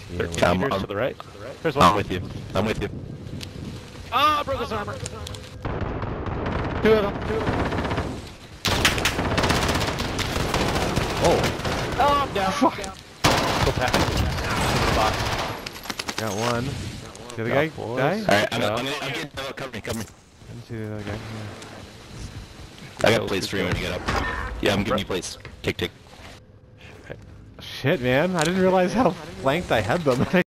Yeah, 13 meters to the right. There's one. I'm with you. I'm with you. Ah, broke his armor. Two of them. Oh, Oh, I'm down. Fuck. Go past the box. got one. The other guy die? Alright, I'm getting cover me. I didn't see the other guy. I got plates for you when you get up. Yeah, I'm giving you plates. Tick. Shit, man. I didn't realize how flanked I had them.